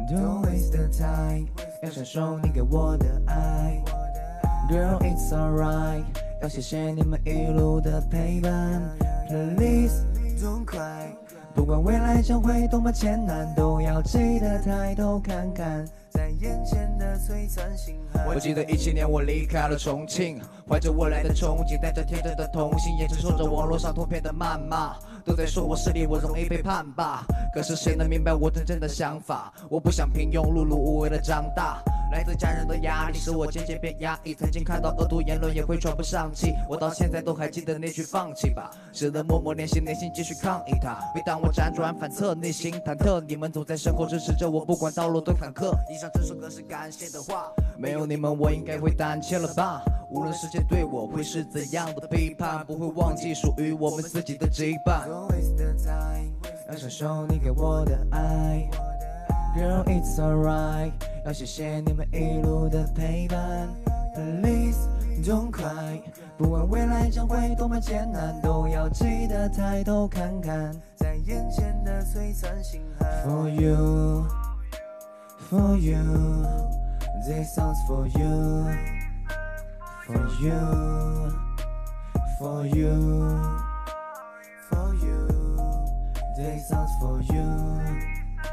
Don't waste the time， 要享受你给我的爱。Girl, it's alright， 要谢谢你们一路的陪伴。Please don't cry， 不管未来将会多么艰难，都要记得抬头看看，在眼前的璀璨星海。我记得17年我离开了重庆，怀着未来的憧憬，带着天真的童心，也承受着网络上图片的谩骂，都在说我势利，我容易背叛吧。可是谁能明白我真正的想法？我不想平庸碌碌无为的长大。来自家人的压力使我渐渐变压抑，曾经看到恶毒言论也会喘不上气，我到现在都还记得那句放弃吧，只能默默练习内心继续抗议它。每当我辗转反侧，内心忐忑，你们总在身后支持着我，不管道路多坎坷。以上这首歌是感谢的话，没有你们我应该会胆怯了吧。无论世界对我会是怎样的批判，不会忘记属于我们自己的羁绊。要享受你给我的爱。Girl, it's alright， 要谢谢你们一路的陪伴。Please don't cry， 不管未来将会多么艰难，都要记得抬头看看，在眼前的璀璨星海。For you, for you, this song's for you, for you, for you, for you, this song's for you。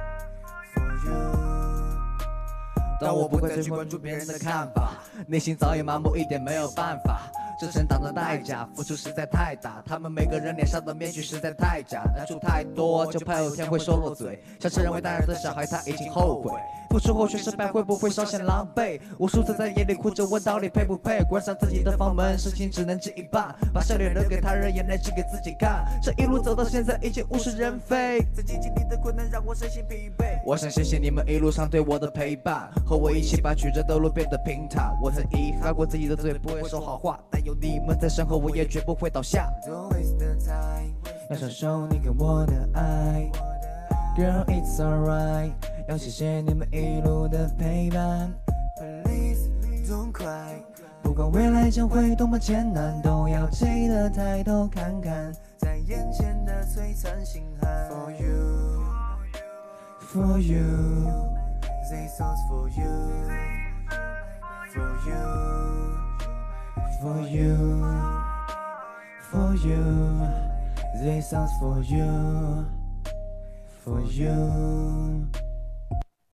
但我不会再去关注别人的看法，内心早已麻木，一点没有办法。这成长的代价，付出实在太大，他们每个人脸上的面具实在太假，难处太多，就怕有天会收落嘴。像是认为大人的小孩，他已经后悔，付出后却失败，会不会稍显狼狈？无数次在夜里哭着问到底配不配，关上自己的房门，事情只能知一半，把笑脸留给他人，眼泪只给自己看。这一路走到现在，已经物是人非，曾经经历的困难让我身心疲惫。我想谢谢你们一路上对我的陪伴，和我一起把曲折的路变得平坦。我曾遗憾过自己的嘴不会说好话，但有你们在身后，我也绝不会倒下。要享受你给我的爱。Girl, it's alright， 要谢谢你们一路的陪伴。Please don't cry， 不管未来将会多么艰难，都要记得抬头看看，在眼前的璀璨星海。For you, for you, this song's for you, for you, for you, for you, this song's for you, for you.